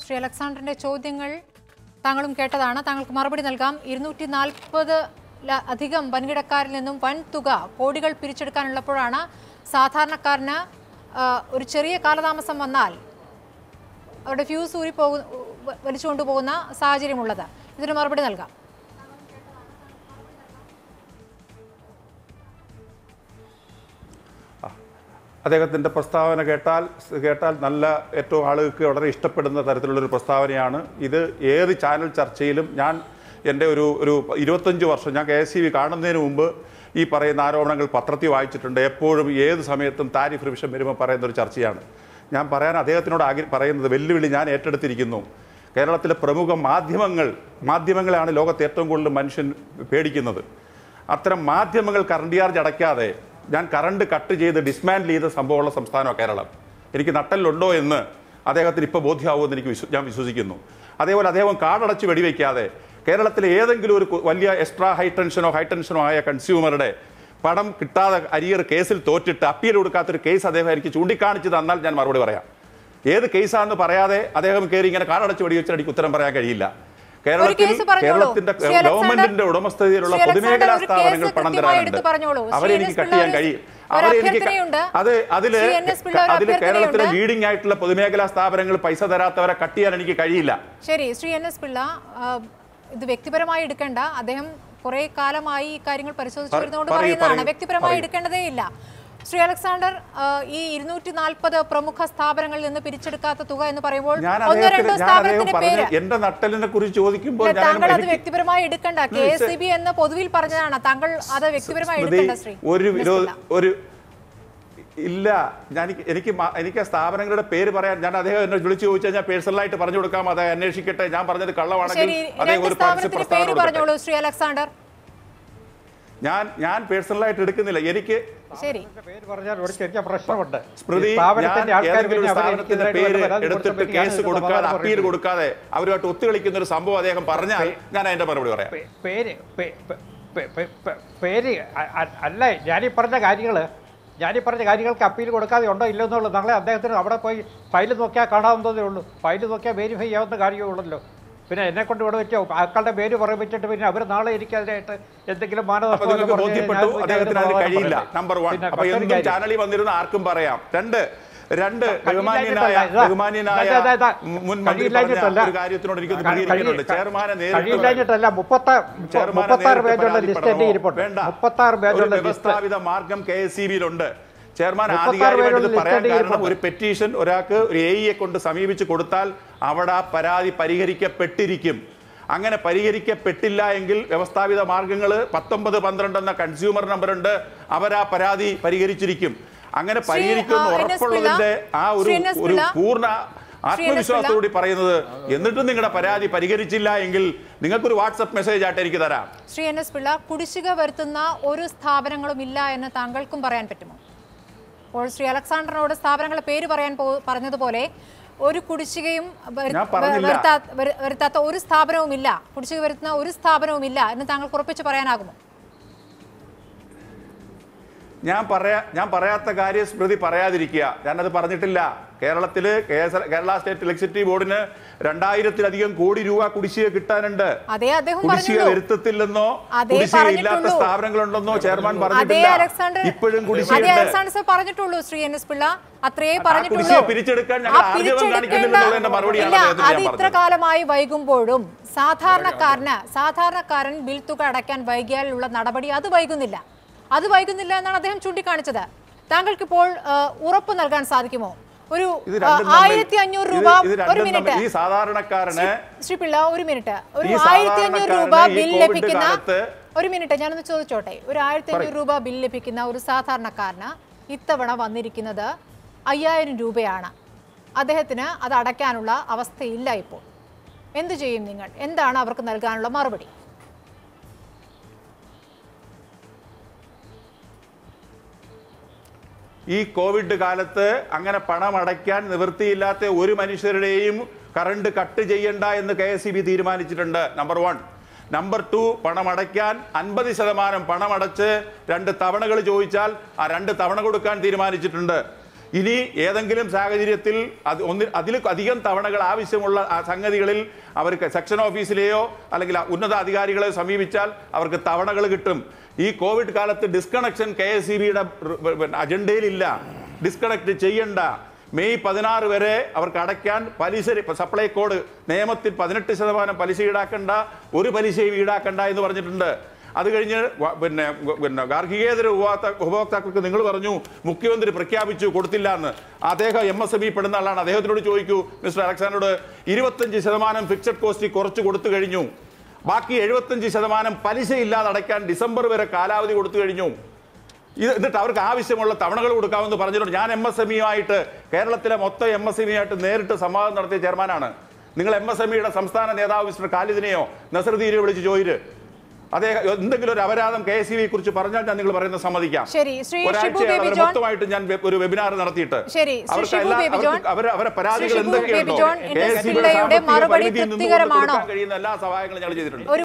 ശ്രീ അലക്സാണ്ടറിന്റെ ചോദ്യങ്ങൾ താങ്കളും കേട്ടതാണ്. താങ്കൾക്ക് മറുപടി നൽകാം. 240 അധികം വൻകിടക്കാരിൽ നിന്നും വൻ തുക കോടികൾ പിരിച്ചെടുക്കാനുള്ളപ്പോഴാണ് സാധാരണക്കാരന് ഒരു ചെറിയ കാലതാമസം വന്നാൽ അവരുടെ ഫ്യൂസ് വലിച്ചുകൊണ്ടുപോകുന്ന സാഹചര്യമുള്ളത്. ഇതിന് മറുപടി നൽകാം. അദ്ദേഹത്തിൻ്റെ പ്രസ്താവന കേട്ടാൽ നല്ല ഏറ്റവും ആളുകൾക്ക് വളരെ ഇഷ്ടപ്പെടുന്ന തരത്തിലുള്ളൊരു പ്രസ്താവനയാണ് ഇത്. ഏത് ചാനൽ ചർച്ചയിലും ഞാൻ എൻ്റെ ഒരു 25 വർഷം ഞാൻ KSEB കാണുന്നതിന് മുമ്പ് ഈ പറയുന്ന ആരോപണങ്ങൾ പത്രത്തിൽ വായിച്ചിട്ടുണ്ട്. എപ്പോഴും ഏത് സമയത്തും താരിഫ് റിവിഷൻ വരുമ്പോൾ പറയുന്നൊരു ചർച്ചയാണ്. ഞാൻ അദ്ദേഹത്തിനോട് പറയുന്നത് വെല്ലുവിളി ഞാൻ ഏറ്റെടുത്തിരിക്കുന്നു. കേരളത്തിലെ പ്രമുഖ മാധ്യമങ്ങളാണ് ലോകത്ത് ഏറ്റവും കൂടുതൽ മനുഷ്യൻ പേടിക്കുന്നത്. അത്തരം മാധ്യമങ്ങൾ കറണ്ട് ചാർജ് അടയ്ക്കാതെ ഞാൻ കറണ്ട് കട്ട് ചെയ്ത് ഡിസ്മാൻഡിൽ ചെയ്ത സംഭവമുള്ള സംസ്ഥാനമാണ് കേരളം. എനിക്ക് നട്ടലുണ്ടോ എന്ന് അദ്ദേഹത്തിന് ഇപ്പോൾ ബോധ്യമാവുമെന്ന് ഞാൻ വിശ്വസിക്കുന്നു. അതേപോലെ അദ്ദേഹം കാർഡടച്ച് വെടിവെക്കാതെ കേരളത്തിലെ ഏതെങ്കിലും ഒരു വലിയ എക്സ്ട്രാ ഹൈ ടെൻഷനോ ആയ കൺസ്യൂമറുടെ പണം കിട്ടാതെ അരിയർ കേസിൽ തോറ്റിട്ട് അപ്പീൽ കൊടുക്കാത്തൊരു കേസ് അദ്ദേഹം എനിക്ക് ചൂണ്ടിക്കാണിച്ച് തന്നാൽ ഞാൻ മറുപടി പറയാം. ഏത് കേസാണെന്ന് പറയാതെ അദ്ദേഹം കയറി ഇങ്ങനെ കാർഡടച്ച് വെടിവെച്ചാൽ എനിക്ക് ഉത്തരം പറയാൻ കഴിയില്ല. കേരളത്തിന്റെ ഗവൺമെന്റിന്റെ ഉടമസ്ഥതയിലുള്ള പൊതുമേഖലാ സ്ഥാപനങ്ങൾ പണം തരാറുണ്ട്. അവരെനിക്ക് കട്ട് ചെയ്യാൻ കഴിയും. അതില് കേരളത്തിലെ ലീഡിംഗ് ആയിട്ടുള്ള പൊതുമേഖലാ സ്ഥാപനങ്ങൾ പൈസ തരാത്തവരെ കട്ട് ചെയ്യാൻ എനിക്ക് കഴിയില്ല. ശരി, ശ്രീ NS പിള്ള, ഇത് വ്യക്തിപരമായി എടുക്കേണ്ട. അദ്ദേഹം കുറെ കാലമായി ഈ കാര്യങ്ങൾ പരിശോധിച്ചു വരുന്നതുകൊണ്ട് പറയുന്നതാണ്. വ്യക്തിപരമായി എടുക്കേണ്ടതേ ഇല്ല. ശ്രീ അലക്സാണ്ടർ, ഈ 240 പ്രമുഖ സ്ഥാപനങ്ങളിൽ നിന്ന് പിരിച്ചെടുക്കാത്ത തുക എന്ന് പറയുമ്പോൾ എന്റെ നട്ടലിനെ കുറിച്ച് ചോദിക്കുമ്പോൾ താങ്കൾ അത് വ്യക്തിപരമായി എടുക്കണ്ട. KSEB എന്ന് പൊതുവിൽ പറഞ്ഞതാണ്. താങ്കൾ അത് വ്യക്തിപരമായി എടുക്കണ്ട. ശ്രീ ഒരു ഇല്ല, എനിക്ക് സ്ഥാപനങ്ങളുടെ പേര് പറയാൻ ഞാൻ അദ്ദേഹം എന്നെ വിളിച്ചു ചോദിച്ചാൽ ഞാൻ പേഴ്സണലായിട്ട് പറഞ്ഞു കൊടുക്കാം. അത് അന്വേഷിക്കട്ടെ. ഞാൻ പറഞ്ഞത് കള്ളമാണെങ്കിൽ പറഞ്ഞോളൂ. ശ്രീ അലക്സാണ്ടർ, ഞാൻ പേഴ്സണലായിട്ട് എടുക്കുന്നില്ല. എനിക്ക് പ്രശ്നമുണ്ട്. സ്ഥാപനത്തിന്റെ പേര് എടുത്തിട്ട് കേസ് കൊടുക്കാതെ അപ്പീൽ കൊടുക്കാതെ അവരുമായിട്ട് ഒത്തുകളിക്കുന്ന ഒരു സംഭവം അദ്ദേഹം പറഞ്ഞാൽ ഞാൻ അതിന്റെ മറുപടി പറയാം. പേര് അല്ല, ഞാനീ പറഞ്ഞ കാര്യങ്ങൾക്ക് അപ്പീൽ കൊടുക്കാതെ ഉണ്ടോ ഇല്ലെന്നുള്ളൂ. നാളെ അദ്ദേഹത്തിന് അവിടെ പോയി ഫയൽ നോക്കിയാൽ കാണാവുന്നതേ ഉള്ളൂ. ഫയൽ നോക്കിയാൽ വെരിഫൈ ചെയ്യാവുന്ന കാര്യമേ ഉള്ളല്ലോ. പിന്നെ എന്നെ കൊണ്ട് ഇവിടെ വെച്ചോ ആൾക്കാരുടെ പേര് പറയിപ്പിച്ചിട്ട് പിന്നെ അവർ നാളെ എനിക്കതിനായിട്ട് എന്തെങ്കിലും കഴിയില്ല. നമ്പർ 1, ചാനലിൽ വന്നിരുന്ന ആർക്കും പറയാം. രണ്ട് ബഹുമാന്യനായ മുൻ മന്ത്രി ഒരു കാര്യത്തിനോട് എനിക്ക് പ്രതികരിക്കുന്നുണ്ട്. ചെയർമാനെ വ്യവസ്ഥാപിത മാർഗം KSEB-യിലുണ്ട്. ചെയർമാൻ ആധികാരികമായിട്ട് പറയാൻ കാരണം ഒരു പെറ്റീഷൻ ഒരാൾക്ക് ഒരു AE കൊണ്ട് സമീപിച്ച് കൊടുത്താൽ അവിടെ പരാതി പരിഹരിക്കപ്പെട്ടിരിക്കും. അങ്ങനെ പരിഹരിക്കപ്പെട്ടില്ല എങ്കിൽ വ്യവസ്ഥാപിത മാർഗങ്ങൾ 1912 എന്ന കൺസ്യൂമർ നമ്പറുണ്ട്. അവരാ പരാതി പരിഹരിച്ചിരിക്കും. അങ്ങനെ പരിഹരിക്കുമെന്ന് ഉറപ്പുള്ളതിന്റെ ആ ഒരു പൂർണ്ണ ആത്മവിശ്വാസത്തോടെ പറയുന്നത്. എന്നിട്ടും നിങ്ങളുടെ പരാതി പരിഹരിച്ചില്ല എങ്കിൽ നിങ്ങൾക്കൊരു വാട്സപ്പ് മെസ്സേജ് ആയിട്ട് എനിക്ക് തരാം. ശ്രീ NS പിള്ള, കുടിശ്ശിക വരുത്തുന്ന ഒരു സ്ഥാപനങ്ങളും ഇല്ല എന്ന് താങ്കൾക്കും പറയാൻ പറ്റുമോ? അപ്പോൾ ശ്രീ അലക്സാണ്ടറിനോട് സ്ഥാപനങ്ങളുടെ പേര് പറഞ്ഞതുപോലെ ഒരു കുടിശ്ശികയും വരുത്താത്ത ഒരു സ്ഥാപനവും ഇല്ല, കുടിശ്ശിക വരുത്തുന്ന ഒരു സ്ഥാപനവും ഇല്ല എന്ന് താങ്കൾക്ക് ഉറപ്പിച്ച് പറയാനാകുമോ? ഞാൻ പറയാത്ത കാര്യം സ്മൃതി പറയാതിരിക്കുക. ഞാനത് പറഞ്ഞിട്ടില്ല. കേരളത്തില് കേരള സ്റ്റേറ്റ് ഇലക്ട്രിസിറ്റി ബോർഡിന് 2000-ലധികം കോടി രൂപ കുടിശ്ശിക കിട്ടാനുണ്ട്. കുടിശ്ശിക വരുത്തത്തില്ലെന്നോ കുടിശ്ശിക ഇല്ലാത്ത സ്ഥാപനങ്ങളുണ്ടെന്നോ ചെയർമാൻ പറഞ്ഞിട്ടില്ല. ഇപ്പോഴും പറഞ്ഞിട്ടുള്ളൂ. ശ്രീ NS പിള്ള അത്രയേ പറഞ്ഞിട്ടുള്ളൂ. അത് ഇത്ര കാലമായി വൈകുമ്പോഴും സാധാരണക്കാരൻ ബിൽ തുക അടയ്ക്കാൻ വൈകിയാലുള്ള നടപടി അത് വൈകുന്നില്ല എന്നാണ് അദ്ദേഹം ചൂണ്ടിക്കാണിച്ചത്. താങ്കൾക്കിപ്പോൾ ഉറപ്പ് നൽകാൻ സാധിക്കുമോ? ഒരു 1500 രൂപ, ഒരു മിനിറ്റ് ശ്രീ പിള്ള, ഒരു മിനിറ്റ്, ഒരു 1500 രൂപ ബിൽ ലഭിക്കുന്ന, ഒരു മിനിറ്റ് ഞാനൊന്ന് ചോദിച്ചോട്ടെ, ഒരു 1500 രൂപ ബിൽ ലഭിക്കുന്ന ഒരു സാധാരണക്കാരന് ഇത്തവണ വന്നിരിക്കുന്നത് 5000 രൂപയാണ്. അദ്ദേഹത്തിന് അത് അടയ്ക്കാനുള്ള അവസ്ഥയില്ല. ഇപ്പോൾ എന്തു ചെയ്യും നിങ്ങൾ? എന്താണ് അവർക്ക് നൽകാനുള്ള മറുപടി? ഈ കോവിഡ് കാലത്ത് അങ്ങനെ പണം അടയ്ക്കാൻ നിവൃത്തിയില്ലാത്ത ഒരു മനുഷ്യരുടെയും കറണ്ട് കട്ട് ചെയ്യണ്ട എന്ന് KSEB തീരുമാനിച്ചിട്ടുണ്ട്. നമ്പർ 1. നമ്പർ 2, പണം അടയ്ക്കാൻ 50% പണം അടച്ച് 2 തവണകൾ ചോദിച്ചാൽ ആ 2 തവണ കൊടുക്കാൻ തീരുമാനിച്ചിട്ടുണ്ട്. ഇനി ഏതെങ്കിലും സാഹചര്യത്തിൽ അതിലധികം തവണകൾ ആവശ്യമുള്ള സംഗതികളിൽ അവർക്ക് സെക്ഷൻ ഓഫീസിലെയോ അല്ലെങ്കിൽ ഉന്നത അധികാരികളെയോ സമീപിച്ചാൽ അവർക്ക് തവണകൾ കിട്ടും. ഈ കോവിഡ് കാലത്ത് ഡിസ്കണക്ഷൻ KSEBയുടെ അജണ്ടയിലില്ല. ഡിസ്കണക്ട് ചെയ്യണ്ട. മെയ് 16 വരെ അവർക്ക് അടയ്ക്കാൻ പലിശ സപ്ലൈകോഡ് നിയമത്തിൽ 18% പലിശ ഈടാക്കണ്ട, ഒരു പലിശയും ഈടാക്കണ്ട എന്ന് പറഞ്ഞിട്ടുണ്ട്. അത് കഴിഞ്ഞ് പിന്നെ ഗാർഹികേതര ഉപഭോക്താക്കൾക്ക് നിങ്ങൾ പറഞ്ഞു മുഖ്യമന്ത്രി പ്രഖ്യാപിച്ചു കൊടുത്തില്ല എന്ന്. അദ്ദേഹം MSME പെടുന്ന ആളാണ്. അദ്ദേഹത്തിനോട് ചോദിക്കൂ മിസ്റ്റർ അലക്സാണ്ടറോട്, 25% ഫിക്സഡ് കോസ്റ്റ് കുറച്ച് കൊടുത്തു കഴിഞ്ഞു. ബാക്കി 75% പലിശ ഇല്ലാതെ അടയ്ക്കാൻ ഡിസംബർ വരെ കാലാവധി കൊടുത്തു കഴിഞ്ഞു. എന്നിട്ട് അവർക്ക് ആവശ്യമുള്ള തവണകൾ കൊടുക്കാമെന്ന് പറഞ്ഞിട്ടുണ്ട്. ഞാൻ MSME-യുമായിട്ട് കേരളത്തിലെ മൊത്തം MSME-യുമായിട്ട് നേരിട്ട് സംവാദം നടത്തിയ ചെയർമാനാണ്. നിങ്ങൾ MSME-യുടെ സംസ്ഥാന നേതാവ് മിസ്റ്റർ ഖാലിദിനെയോ നസറുദ്ദീനെയോ വിളിച്ച് ചോദിര്. അദ്ദേഹം എന്തെങ്കിലും ഒരു അപരാധം KSEB കുറിച്ച് പറഞ്ഞാൽ ഞാൻ നിങ്ങൾ പറയുന്നത് സമ്മതിക്കാം. മൊത്തമായിട്ട് ഞാൻ ഒരു വെബിനാർ നടത്തിയിട്ട് അവരെ പരാതികൾ എന്തൊക്കെയുണ്ടോ KSEB കഴിയുന്ന എല്ലാ സഹായങ്ങളും ഞങ്ങൾ ചെയ്തിട്ടുണ്ട്.